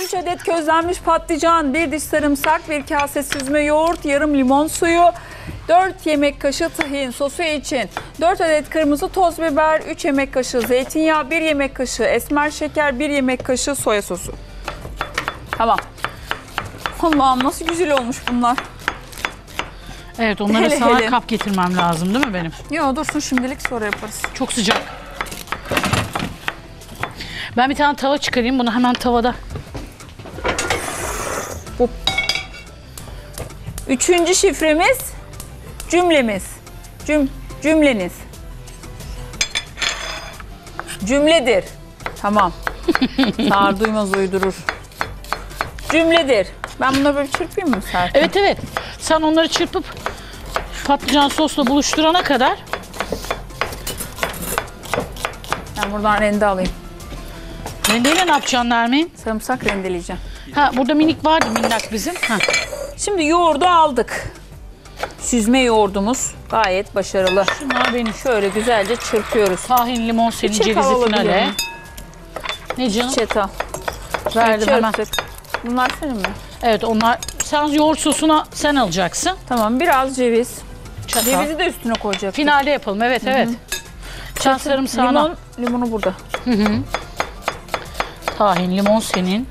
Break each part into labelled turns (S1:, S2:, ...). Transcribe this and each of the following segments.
S1: 3 adet közlenmiş patlıcan, 1 diş sarımsak, 1 kase süzme yoğurt, yarım limon suyu, 4 yemek kaşığı tahin sosu için, 4 adet kırmızı toz biber, 3 yemek kaşığı zeytinyağı, 1 yemek kaşığı esmer şeker, 1 yemek kaşığı soya sosu. Tamam. Allah'ım nasıl güzel olmuş bunlar.
S2: Evet, onları
S1: Hele
S2: sana
S1: hele.
S2: kap getirmem lazım değil mi benim?
S1: Yo dursun şimdilik, sonra yaparız.
S2: Çok sıcak. Ben bir tane tava çıkarayım, bunu hemen tavada.
S1: Hop. 3. şifremiz cümlemiz. Cümleniz. Cümledir. Tamam. Sağır duymaz uydurur. Cümledir. Ben bunları böyle çırpayım mı Serpil?
S2: Evet evet. Sen onları çırpıp patlıcan sosla buluşturana kadar.
S1: Ben buradan rende alayım.
S2: Rendeyle ne yapacaksın Nermin?
S1: Sarımsak rendeleyeceğim.
S2: Ha, burada minik vardı, minnak bizim. Ha.
S1: Şimdi yoğurdu aldık. Süzme yoğurdumuz gayet başarılı.
S2: Şunlar benim.
S1: Şöyle güzelce çırpıyoruz.
S2: Tahin, limon, senin
S1: Çiçek
S2: cevizi
S1: alabilir
S2: finale.
S1: miyim?
S2: Ne canım?
S1: Çetal.
S2: Verdim hemen.
S1: Çırptık. Bunlar senin mi?
S2: Evet, onlar. Sen yoğurt sosuna sen alacaksın.
S1: Tamam, biraz ceviz.
S2: Çatal.
S1: Cevizi de üstüne koyacak.
S2: Finalde yapalım, evet evet. Sen sarımsağına.
S1: Limonu burada.
S2: Tahin, limon senin.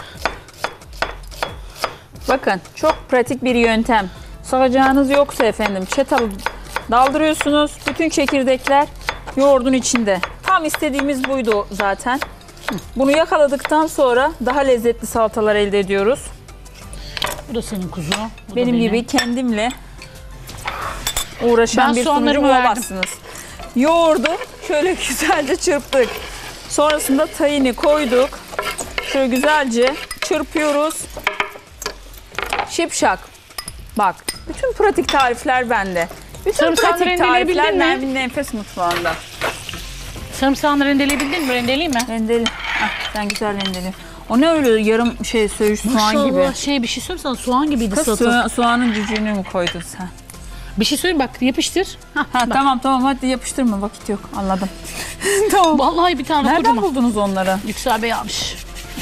S1: Bakın çok pratik bir yöntem. Sağacağınız yoksa efendim çatalı daldırıyorsunuz. Bütün çekirdekler yoğurdun içinde. Tam istediğimiz buydu zaten. Bunu yakaladıktan sonra daha lezzetli salatalar elde ediyoruz.
S2: Bu da senin kuzu. Bu da
S1: Benim gibi kendimle uğraşan
S2: Ben
S1: bir
S2: soğanları
S1: sunucu
S2: verdim.
S1: olamazsınız. Yoğurdu şöyle güzelce çırptık. Sonrasında tahini koyduk. Şöyle güzelce çırpıyoruz. Şipşak. Bak, bütün pratik tarifler bende. Bütün
S2: Sarımsağını
S1: pratik
S2: rendeleyebildin
S1: tarifler
S2: mi?
S1: Nermin'in enfes mutfağında.
S2: Sarımsağını rendeleyebildin mi? Rendeleyeyim mi?
S1: Rendeli. Hah, sen güzel rendeli. O ne öyle yarım söğüş soğan gibi.
S2: Bir şey söyleyeyim sana, soğan gibiydi
S1: Kız
S2: salata.
S1: soğanın cücüğünü mü koydun sen?
S2: Bir şey söyleyeyim, bak yapıştır.
S1: Ha, tamam hadi yapıştırma, vakit yok, anladım. Tamam.
S2: Vallahi bir tane
S1: Nereden
S2: kocaman.
S1: buldunuz onları?
S2: Yüksel Bey almış.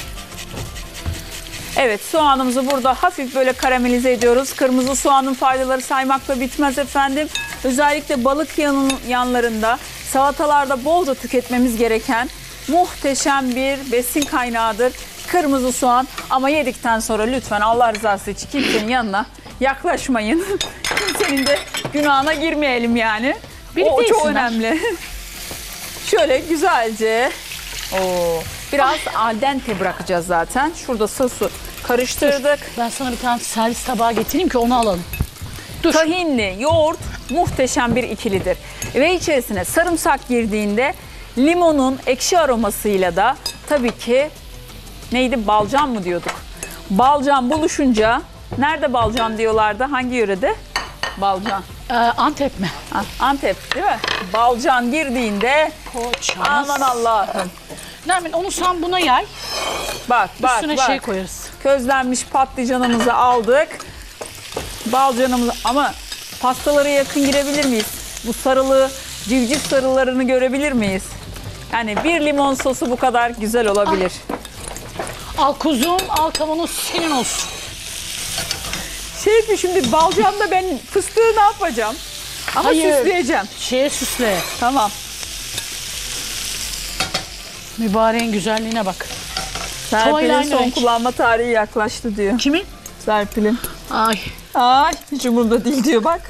S1: Evet, soğanımızı burada hafif böyle karamelize ediyoruz. Kırmızı soğanın faydaları saymakla bitmez efendim. Özellikle balık yanlarında, salatalarda bolca tüketmemiz gereken muhteşem bir besin kaynağıdır. Kırmızı soğan, ama yedikten sonra lütfen Allah rızası için kimsenin yanına yaklaşmayın. Kimsenin de günahına girmeyelim yani. O çok önemli. Şöyle güzelce biraz al dente bırakacağız zaten. Şurada sosu karıştırdık.
S2: Ben sana bir tane servis tabağı getireyim ki onu alalım. Dur.
S1: Tahinli yoğurt muhteşem bir ikilidir. Ve içerisine sarımsak girdiğinde limonun ekşi aromasıyla da tabii ki neydi, balcan mı diyorduk? Balcan buluşunca, nerede balcan diyorlardı? Hangi yörede? Balcan.
S2: Antep mi?
S1: Antep değil mi? Balcan girdiğinde
S2: Koçamaz.
S1: aman Allah'ım.
S2: Nermin, onu sen buna yay.
S1: Bak
S2: Üstüne
S1: bak.
S2: şey koyarız.
S1: Közlenmiş patlıcanımızı aldık. Balcanımızı, ama pastalara yakın girebilir miyiz? Bu sarılı, civciv sarılarını görebilir miyiz? Yani bir limon sosu bu kadar güzel olabilir.
S2: Al kuzum, al kavanoz senin olsun.
S1: Şimdi balcamda ben fıstığı ne yapacağım? Ama
S2: Hayır.
S1: süsleyeceğim.
S2: Şeye süsle.
S1: Tamam.
S2: Mübareğin güzelliğine bak.
S1: Serpil'in
S2: Tavayla
S1: son
S2: aynı
S1: kullanma tarihi yaklaştı diyor.
S2: Kimin?
S1: Serpil'in.
S2: Ay.
S1: Ay hiç umurumda değil diyor bak.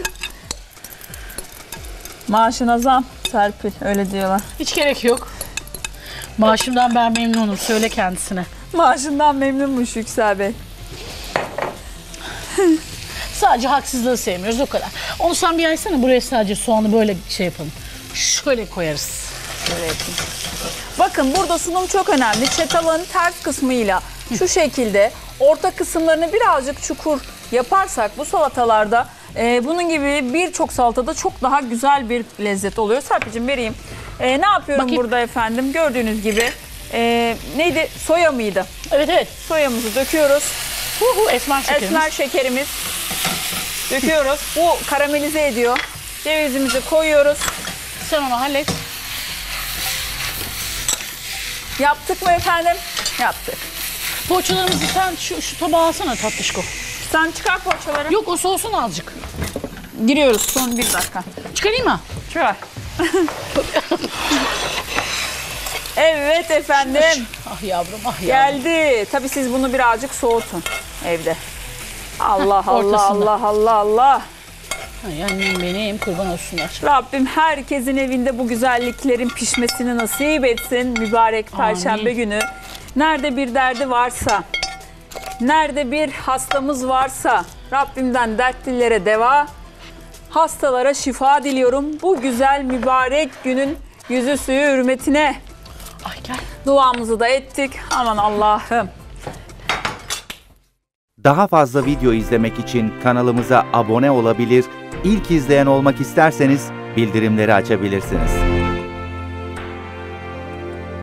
S1: Maaşına zam Serpil, öyle diyorlar.
S2: Hiç gerek yok. Maaşımdan ben memnunum. Söyle kendisine.
S1: Maaşından memnunmuş Yüksel Bey.
S2: Sadece haksızlığı sevmiyoruz, o kadar. Onu sen bir yaysana, buraya sadece soğanı böyle şey yapalım. Şöyle koyarız.
S1: Şöyle yapayım. Bakın burada sunum çok önemli. Çatalın ters kısmıyla şu şekilde orta kısımlarını birazcık çukur yaparsak bu salatalarda bunun gibi birçok salatada çok daha güzel bir lezzet oluyor. Serpil'cim vereyim. Ne yapıyorum
S2: Bakayım.
S1: burada efendim? Gördüğünüz gibi neydi? Soya mıydı?
S2: Evet evet.
S1: Soyamızı döküyoruz.
S2: Esmer şekerimiz.
S1: Esmer şekerimiz döküyoruz. Bu karamelize ediyor. Cevizimizi koyuyoruz.
S2: Sen onu hallet.
S1: Yaptık mı efendim? Yaptık.
S2: Poğaçalarımızı sen şu tabağa alsana tatlışko.
S1: Sen çıkar poğaçaları.
S2: Yok o soğusun azıcık.
S1: Giriyoruz son 1 dakika.
S2: Çıkarayım mı?
S1: Çıkar. Evet efendim.
S2: Ah yavrum ah yavrum.
S1: Geldi. Tabii siz bunu birazcık soğutun evde. Allah Allah
S2: Ortasında.
S1: Allah Allah Allah.
S2: Ay annem benim kurban olsunlar.
S1: Rabbim herkesin evinde bu güzelliklerin pişmesini nasip etsin. Mübarek Perşembe
S2: Amin.
S1: günü. Nerede bir derdi varsa, nerede bir hastamız varsa Rabbimden dertlilere deva, hastalara şifa diliyorum. Bu güzel mübarek günün yüzü suyu hürmetine
S2: Ay gel.
S1: duamızı da ettik. Aman Allah'ım.
S3: Daha fazla video izlemek için kanalımıza abone olabilir, ilk izleyen olmak isterseniz bildirimleri açabilirsiniz.